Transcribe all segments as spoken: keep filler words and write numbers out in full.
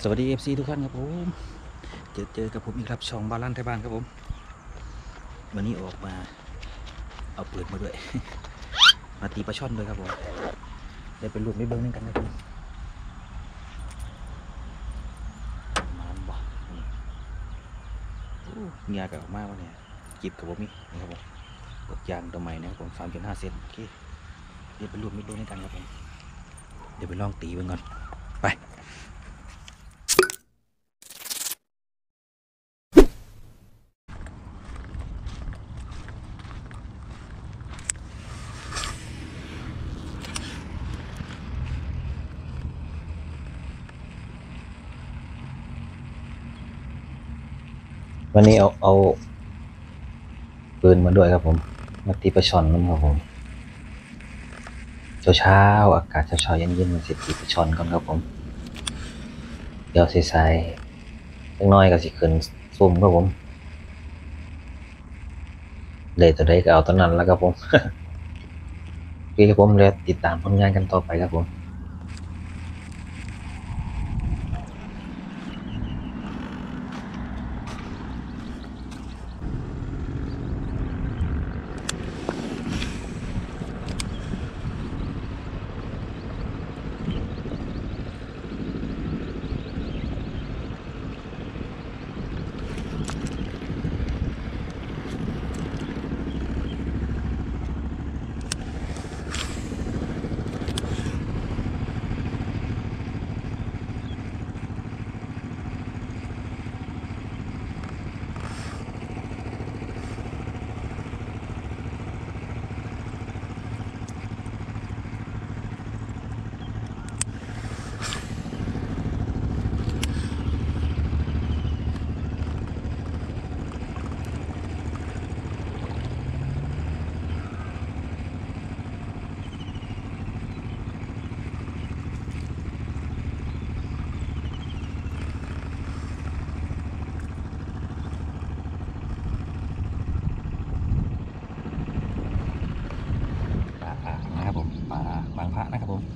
สวัสดีเอฟซีทุกท่านครับผมเจอเจอกับผมอีกครับช่องบาลานไทยบ้านครับผมวันนี้ออกมาเอาปืนมาด้วย มาตีปลาช่อนด้วยครับผมได้เป็นลูกไม่เบิ้งนึงกันครับผมมันบ่นี่โอ้เงียกับออกมากวะเนี่ยจิบกับผมนี่นี่ครับผมกดยางตัวใหม่นะครับผมสามจุดห้าเซนโอเคเดี๋ยวเป็นลูกไม่เบิ้งนึงกันครับผมเดี๋ยวไปลองตีมันก่อนไปวันนี้เอาเอาปืนมาด้วยครับผมมาตีปลาช่อนนะครับผมเช้าเช้าอากาศเช้าเช้าเย็นเย็นมันสิตีปลาช่อนก่อนครับผมเดี๋ยวใส่ๆเล็กน้อยก็สิขึ้นซุ่มครับผมเลยตัวใดก็เอาตัวนั้นแล้วครับผมพี่ครับผมเลยติดตามผลงานกันต่อไปครับผมปลาอ่างนะครับผมปลาบางพระนะครับผม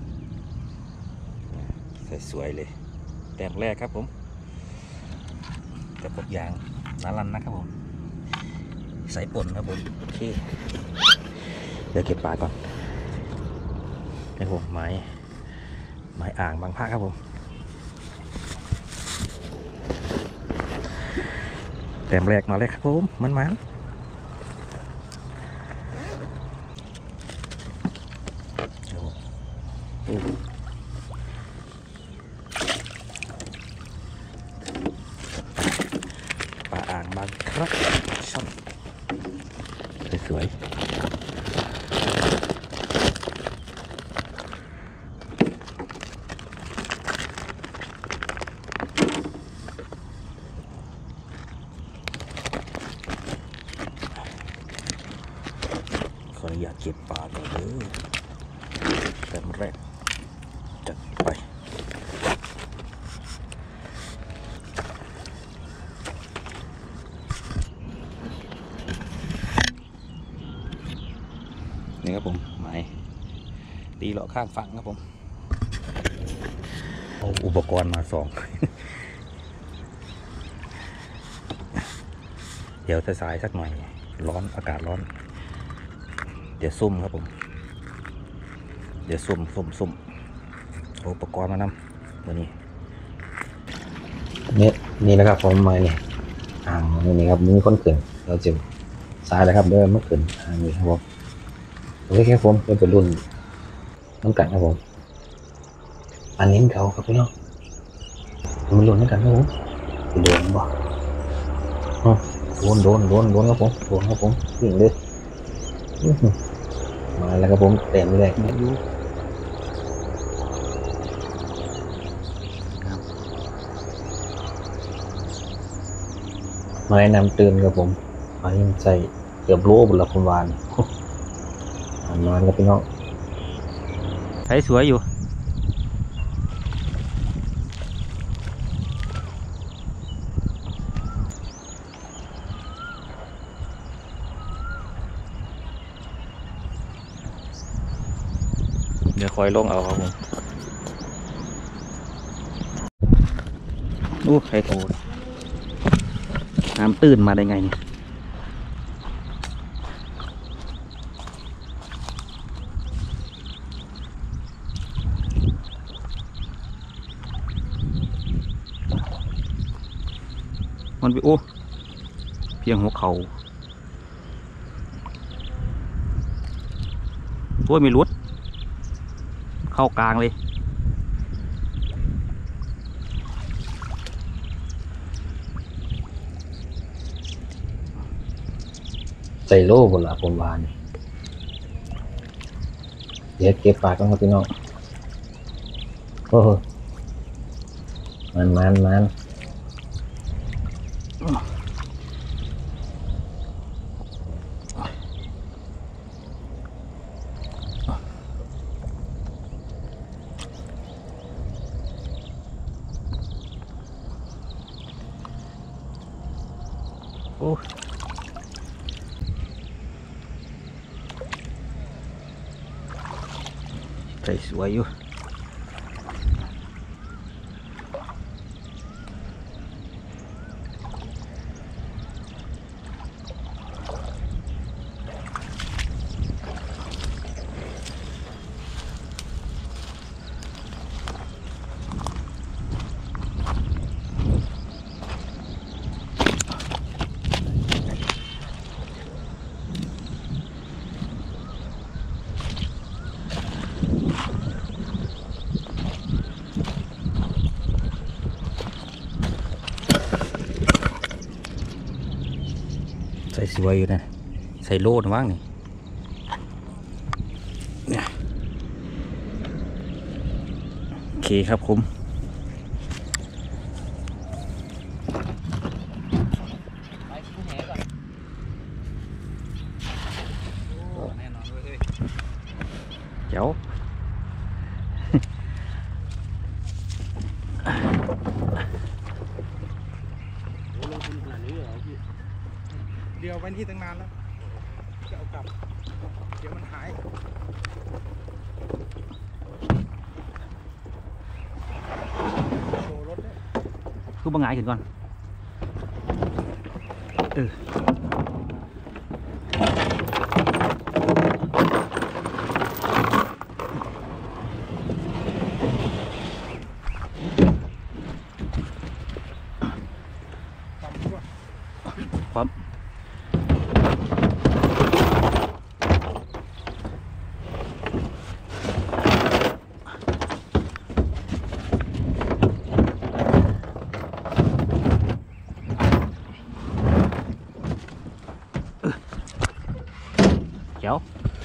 สวยๆเลยแต้มแรกครับผมกับกบยางนารันนะครับผมใส่ป่นครับผมโอเคเดี๋ยวเก็บปลาก่อนนี่ผมไม้ไม้อ่างบางพระครับผมแต้มแรกมาเลยครับผมมันมันปลาอ่างบางครับช่อนสวยขออนุญาตเก็บปลาก่อนเลยแต้มแรกจัดไปนี่ครับผมไม้ตีเลาะข้างฝั่งครับผมเอาอุปกรณ์มาสอง เดี๋ยวจะสายสักหน่อยร้อนอากาศร้อนเดี๋ยวซุ่มครับผมเดี๋ยวซุ่มซุ่มซุ่มอุปกรณ์มานำตัวนี้นี่นี่นะครับผมไม้เนี่ยอ่างนี่ครับมีคนขึ้นเราจะสายแล้วครับเดินมาขึ้นอ่างนี้ครับผมโอเคครับผมเป็นรุ่นน้ำกันครับผมอันนี้เขาครับพี่น้องมันรุ่นน้ำกันครับผมโดนบ่โดนโดนโดนโดนครับผมโดนครับผมวิ่งเลยมาแล้วครับผมเต็มเลยอยู่มาแนะนำตื่นครับผมมายิ่งใจเกือบโลบุญละคุณวานมาแล้วพี่น้องใช้สวยอยู่เดี๋ยวคอยลงเอาครับผมดูไข่โตน้ำตื้นมาได้ไงเนี่ยมันไปโอ้เพียงหัวเขาตัวมีรุดเข้ากลางเลยใส่โล่บนละผมวานเดี๋ยวเก็บปลาต้องครับพี่น้องโอ้โหมันมันมันโอ้ใส่สวยอยู่ใส่สวยอยู่นะใส่โลดว่างนี่เนี่ยโอเคครับผมเจ้าเดี๋ยวไว้นี่ตั้งนานแล้วจะเอากลับเดี๋ยวมันหายโชว์รถด้วยคือบังงายขึ้นก่อนเออความ เจ้า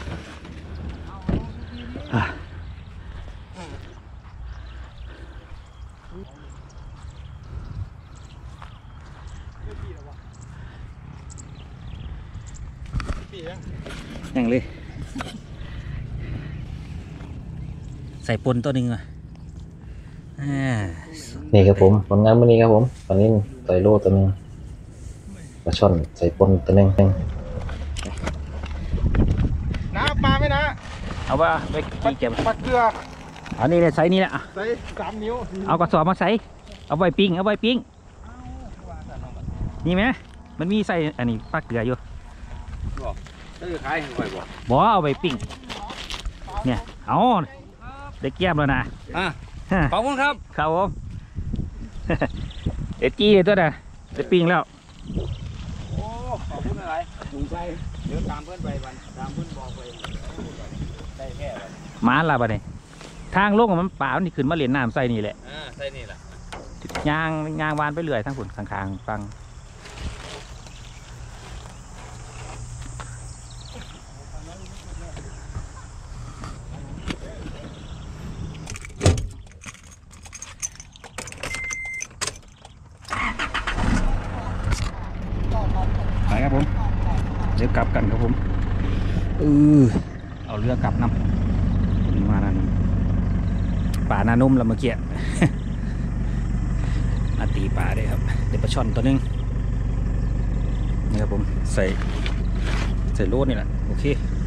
อย่างเลยใส่ปนตัวหนึ่งอ่ะนี่ครับผมผลงานวันนี้ครับผมตอนนี้ใส่โล่ตัวนึงปลาช่อนใส่ปนตัวนึงน้าปลาไหมนะเอาว่าไปกี่เก็บปลาเกลืออันนี้เลยไซส์นี้แหละใส่สามนิ้วเอากระสอบมาใส่เอาไว้ปิ้งเอาไว้ปิ้งนี่ไหมมันมีใส่อันนี้ปลาเกลืออยู่บ่ขายให้บ่บ่เอาไว้ปิ้งเนี่ยเอาได้แก้มแล้วนะอ่ะขอบคุณครับครับผมเอ็ดจี้ตัวน่ะได้ปิ้งแล้วโอ้ขอบคุณอะไรลุงใจเดี๋ยวตามเพื่อนไปวันตามเพื่อนบอกไปได้แค่มาละบ่เนี่ยทางลงมันป่ามันขึ้นมาเหรียญน้ำใส่นี่แหละอ่าใส่นี่แหละยางยางวานไปเรื่อยทั้งฝุ่นข้างๆฟังไปครับผมเดี๋ยวกลับกันครับผมเออเอาเรือกลับน้ำมานั่นป่านานุ่มแล้วเมื่อกี้มาตีป่าได้ครับเดี๋ยวปลาช่อนตัวนึงนี่ครับผมใส่ใส่โลดนี่แหละโอเค